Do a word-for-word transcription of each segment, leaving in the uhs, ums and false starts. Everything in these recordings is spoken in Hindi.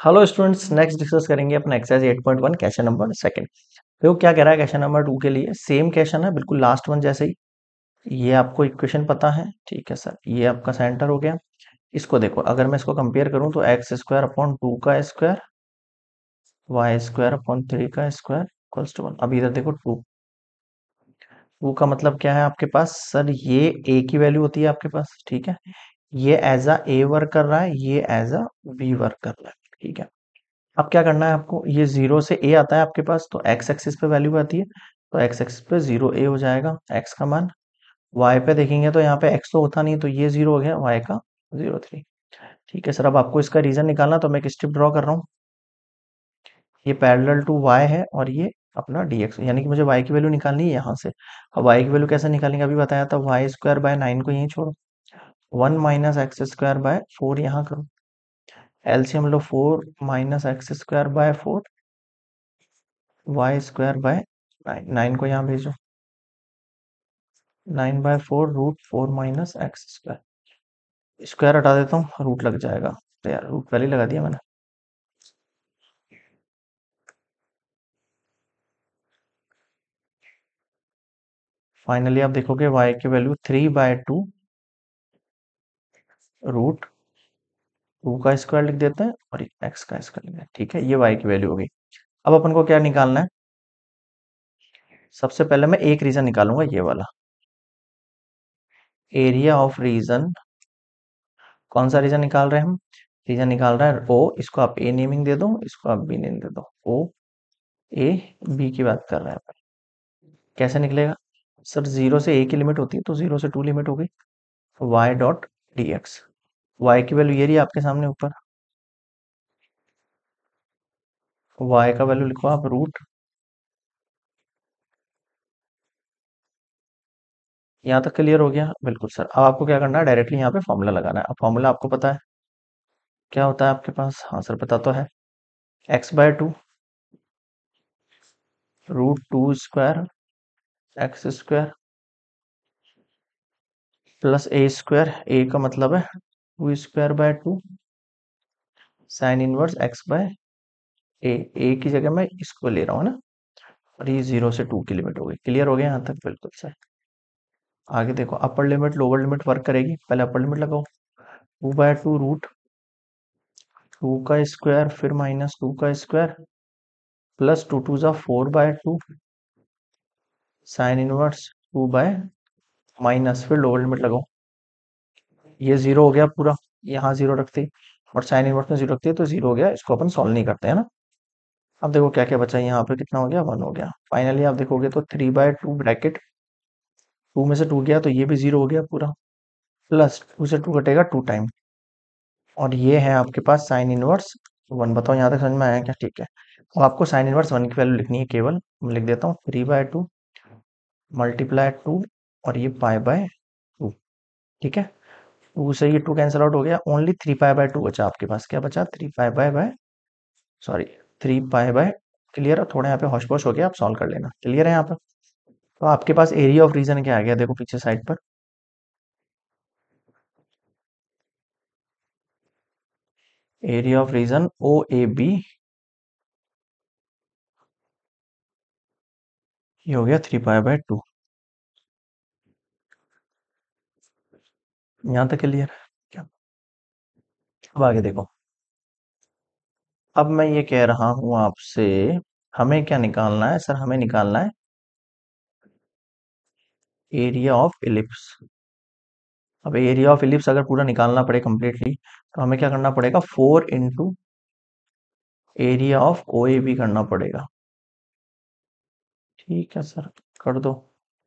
हेलो स्टूडेंट्स, नेक्स्ट डिस्कस करेंगे अपना exercise eight point one question number second. देखो क्या कह रहा है क्वेश्चन नंबर टू के लिए। सेम क्वेश्चन है बिल्कुल लास्ट वन जैसे ही। ये आपको इक्वेशन पता है, ठीक है सर। ये आपका सेंटर हो गया। इसको देखो, अगर मैं इसको कंपेयर करूं तो एक्स स्क्वायर अपॉन टू का square, Y square upon three का स्क्वायर इक्वल्स टू वन। अब इधर देखो, टू टू का मतलब क्या है आपके पास सर? ये ए की वैल्यू होती है आपके पास, ठीक है। ये एज अ ए वर्क कर रहा है, ये एज अ बी वर्क कर रहा है, ठीक है। अब क्या करना है आपको, ये जीरो से ए आता है आपके पास तो एक्स एक्सिस पे वैल्यू आती है, तो एक्स एक्सिस पे जीरो ए हो जाएगा एक्स का मान। वाई पे देखेंगे तो यहाँ पे एक्स तो होता नहीं, तो ये जीरो हो गया, वाई का जीरो थ्री। ठीक है सर, अब आपको इसका रीजन निकालना, तो मैं एक स्ट्रिप ड्रॉ कर रहा हूँ। ये पैरेलल टू वाई है और ये अपना dx, यानी कि मुझे y की वैल्यू निकालनी है यहाँ से। अब y की वैल्यू कैसे निकालेंगे अभी बताया था। वाई स्क्वायर बाय नाइन को यहीं छोड़ो, one minus X square by four यहाँ करो। एलसीएम लो, four minus X square by four, Y square by nine, nine को यहाँ भेजो। Nine by four root four minus X square. Square हटा देता हूँ, रूट लग जाएगा। तो यार रूट पहले ही लगा दिया मैंने। फाइनली आप देखोगे y की value three by two root two का स्क्वायर लिख देते हैं और एक्स का स्क्वायर लिख देते हैं, ठीक है। ये y की वैल्यू होगी। अब अपन को क्या निकालना है? सबसे पहले मैं एक रीजन निकालूंगा, ये वाला एरिया ऑफ रीजन। कौन सा रीजन निकाल रहे हैं हम? रीजन निकाल रहा है ओ, इसको आप ए नेमिंग दे दो, इसको आप बी नेम दे दो। ओ ए बी की बात कर रहे हैं अपन। कैसे निकलेगा सर? जीरो से ए की लिमिट होती है, तो जीरो से टू लिमिट हो गई। Y dot D X, Y की वैल्यू ये रही आपके सामने ऊपर। वाई का वैल्यू लिखो आप रूट। यहाँ तक क्लियर हो गया? बिल्कुल सर। अब आपको क्या करना है, डायरेक्टली यहाँ पे फॉर्मूला लगाना है। अब फॉर्मूला आपको पता है क्या होता है आपके पास? हाँ सर पता तो है। X by two root two square X square plus A square. A का मतलब है two square by two sine inverse X by A. A की जगह मैं इसको ले रहा हूँ ना। और ये जीरो से टू की लिमिट हो गई। क्लियर हो गया यहाँ तक? बिल्कुल सर। आगे देखो, upper limit lower limit work करेगी। पहले अपर लिमिट लगाओ, two by two root two का स्क्वायर फिर माइनस टू का स्क्वायर प्लस टू टू ज़ा four by two sine inverse two by minus फिर लोअर लिमिट लगाओ। ये जीरो हो गया पूरा, यहाँ जीरो रखते और साइन इनवर्स में जीरो रखते हैं तो जीरो हो गया। इसको अपन सॉल्व नहीं करते हैं ना। अब देखो क्या क्या बचा है, यहाँ पे कितना हो गया, वन हो गया। फाइनली आप देखोगे तो three by two bracket, two में से टू गया तो ये भी जीरो हो गया पूरा, प्लस टू से टू कटेगा टू टाइम, और ये है आपके पास साइन इनवर्स वन। बताओ यहाँ तक समझ में आया क्या? ठीक है। तो आपको साइन इनवर्स वन की वैल्यू लिखनी है केवल। मैं लिख देता हूँ three by two multiply two और ये पाई बाय टू, ठीक है। टू से ये टू कैंसिल आउट हो गया, only three pi by two बचा आपके पास। क्या बचा? Three pi by by sorry three pi by. Clear है? थोड़ा यहाँ पे होश पोश हो गया, आप सॉल्व कर लेना। क्लियर है यहाँ पर? तो आपके पास एरिया ऑफ रीजन क्या आ गया, देखो पीछे साइड पर। Area of region O A B, ये हो गया थ्री पाई बाय टू। यहाँ तक क्लियर है क्या? अब आगे देखो। अब मैं ये कह रहा हूं आपसे, हमें क्या निकालना है सर? हमें निकालना है एरिया ऑफ इलिप्स। अब एरिया ऑफ इलिप्स अगर पूरा निकालना पड़े कंप्लीटली, तो हमें क्या करना पड़ेगा? Four into area of O A B करना पड़ेगा। ठीक है सर, कर दो।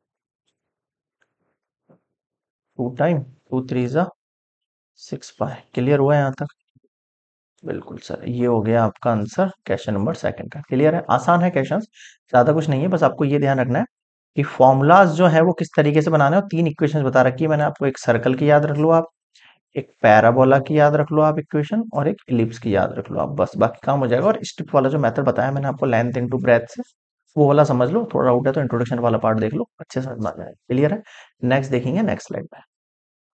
टू टाइम टू थ्री ज़ा सिक्स पाई। क्लियर हुआ यहाँ तक? बिल्कुल सर, ये हो गया आपका आंसर क्वेश्चन नंबर सेकंड का। क्लियर है? आसान है क्वेश्चन, ज्यादा कुछ नहीं है। बस आपको ये ध्यान रखना है कि फॉर्मूलाज जो है वो किस तरीके से बनाने हैं। और तीन इक्वेशंस बता रखी है मैंने आपको। एक सर्कल की याद रख लो आप, एक पैराबोला की याद रख लो आप इक्वेशन, और एक इलिप्स की याद रख लो आप। बस बाकी काम हो जाएगा। और स्ट्रिप वाला जो मेथड बताया मैंने आपको लेंथ इनटू ब्रेथ से, वो वाला समझ लो। थोड़ा डाउट है तो इंट्रोडक्शन वाला पार्ट देख लो, अच्छे से समझ में आ जाएगा। क्लियर है? नेक्स्ट देखेंगे नेक्स्ट स्लाइड में।